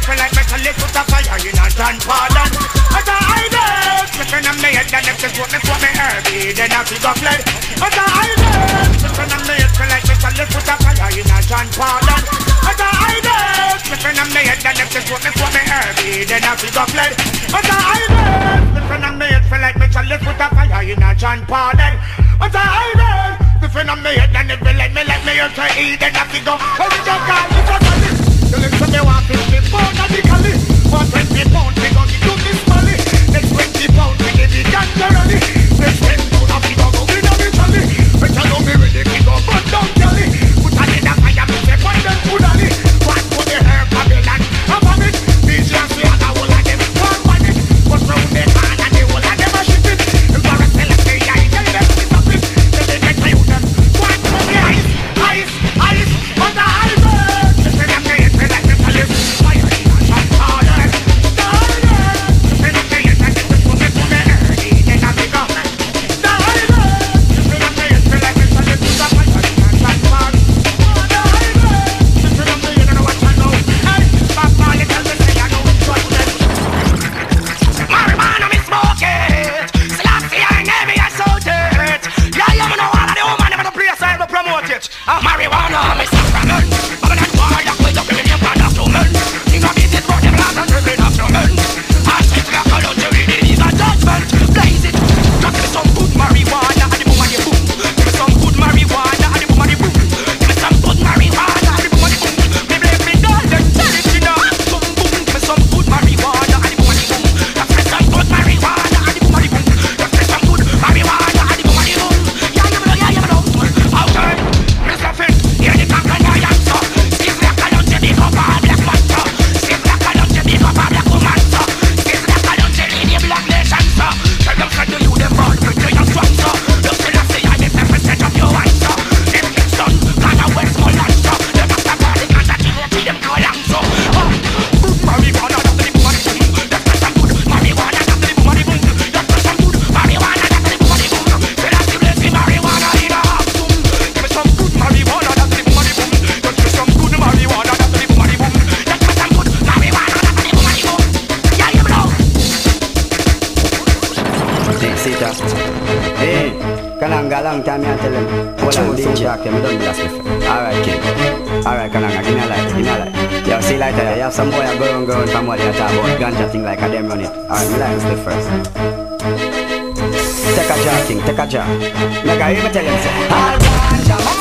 feel like metal it put a fire in a John Pardon. As I did, flipping on me head, and if this what me for me herby, then I feel got fled. As I did, flipping on me head, feel like metal it put a fire in a John Pardon. As I did, flipping on me head, and if this what me for me herby, then I feel got fled. As I did, flipping on me head, feel like metal it put a fire in a John Pardon. As I did, flipping on me head, and if you let me here to eat, then I feel go. Oh, we just got it, you listen me want 50 pounds radically. For 20 pounds we gon' give you this money. Next 20 pounds we give it naturally. Next 10 pounds we gon' go in a Italy. But I know me ready we go burn down Cali. Put on in a fire me say put them food on it. One for the hair Babylon, half of it. DJ and see and the whole of them one on it. But round the can and the whole of them a shit it. Embarrass the left the eye, tell them to stop it. Then they get to them. One for the ice, but the ice. Marijuana, me sacrament. Babylon war, that way up in your brother to men. You know this is for them last and drinking instrument. I say to the color to read it is a judgment. Blaze it, just give me some good marijuana and the boom and the boom. Give me some good marijuana and the boom and the boom. Give me some good marijuana and the boom and the boom. Me blame me darling, tell it you know. Boom boom, give me some good marijuana and the boom and the boom. Give me some good marijuana and the boom and the boom. Give me some good marijuana and the boom and the boom. Yeah, you know. Okay. Hear the cock and I answer. Stiff like a lunch, big up a black monster. Stiff like a lunch, big up a black woman, sir. Stiff like a lunch, in the black nation, sir. Tell them say to you, them born pretty and strong, sir. Look till I say I make them percent of your answer. Them Kingston, Ghana, Westmoreland, sir. Them after party, and that you see them go along, so. Good marijuana, that's the boom and the boom. That's the some good marijuana, that's the boom and the boom. That's the some good marijuana, that's the boom and the boom. Say that you bless me marijuana in a half boom. Give me some good marijuana. Hey, Kananga, long time I tell him. Hold on, DJ Jack, I'm done with that stuff. Alright, kid. Alright, Kananga, give me a light, Yo, see lighter, you have some boy a go around from what you talk about ganja thing like a them run it. Alright, me like this first. Take a jar thing, take a jar. Nigga, hear me tell him, say, all ganja,